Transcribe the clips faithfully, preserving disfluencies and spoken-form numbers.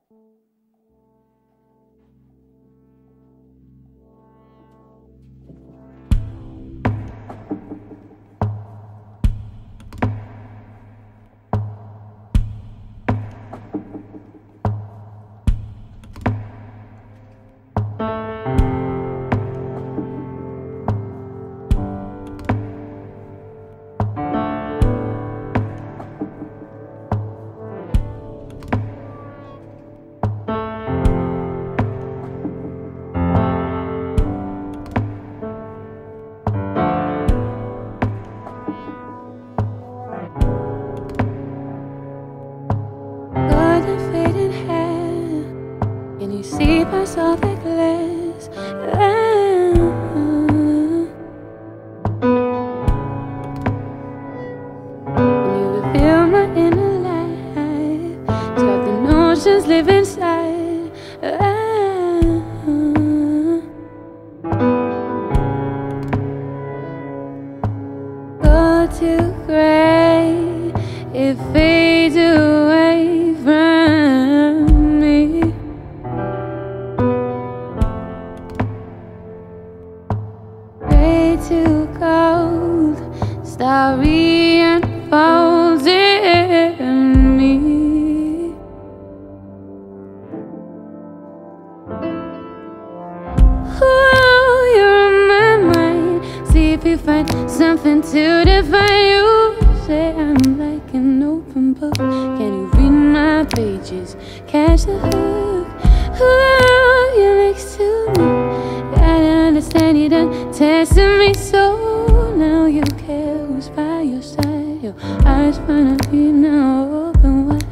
See past all the glass. Ah. And you reveal my inner life. Stop the notions live inside. Ah. Go to gray, it fades away from me. Too cold, starry unfolds in me. Oh, you're on my mind. See if you find something to define you. Say I'm like an open book. Can you read my pages? Catch the hook. Oh, you're next to me. Gotta understand you done testing me, so now you care who's by your side. Your eyes finally now open wide.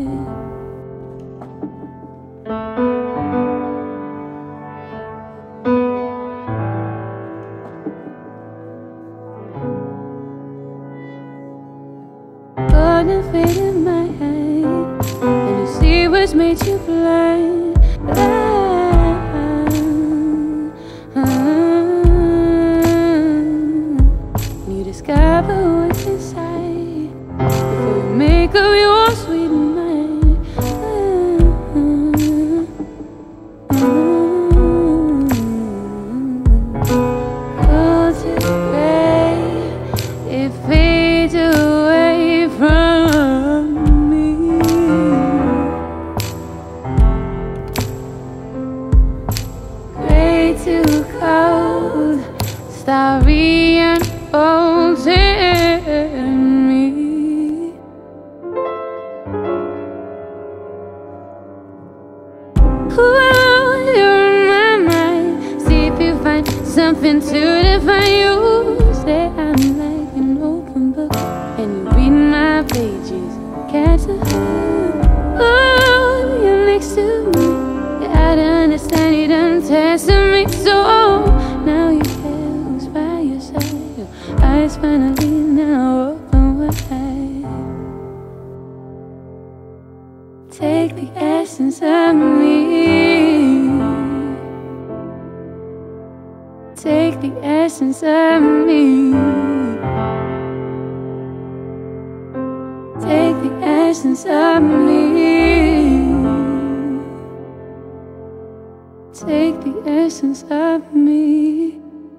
Gonna fade in my head, and you see what's made you blind. Discover what's inside before you make up your sweet mind. Go to gray, it fades away from me. Gray too cold, starry unfolds in me. Oh, you're in my mind. See if you find something to define you. Say I'm like an open book, and you read my pages. Catch the hook. Oh, you're next to me. You gotta understand you done testing me, so now you care who's by your side. Your eyes finally now open wide. Take the essence of me. Take the essence of me. Take the essence of me. Take the essence of me.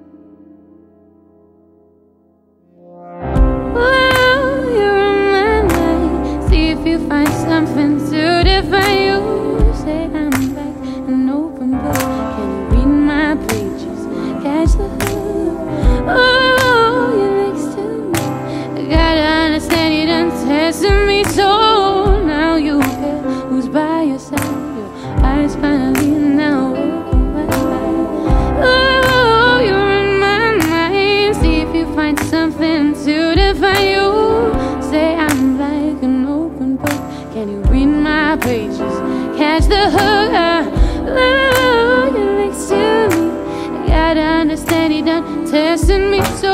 Oh, you're on my mind. See if you find something to define you. Say I'm like an open book. Can you read my pages? Catch the hook. Oh, you're next to me. I gotta understand you done testing me, so now you care who's by your side. Your eyes finally now open wide. Oh, you're in my mind. See if you find something to define you. Say I'm like an open book. Can you read my pages? Catch the hook. Oh, you're next to me. I gotta understand you done testing me, so